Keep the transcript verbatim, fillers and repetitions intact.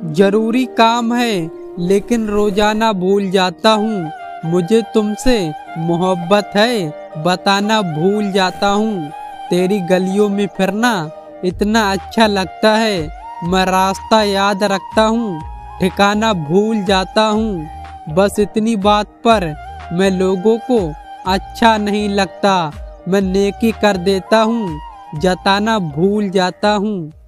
जरूरी काम है लेकिन रोजाना भूल जाता हूँ। मुझे तुमसे मोहब्बत है बताना भूल जाता हूँ। तेरी गलियों में फिरना इतना अच्छा लगता है। मैं रास्ता याद रखता हूँ, ठिकाना भूल जाता हूँ। बस इतनी बात पर मैं लोगों को अच्छा नहीं लगता। मैं नेकी कर देता हूँ, जताना भूल जाता हूँ।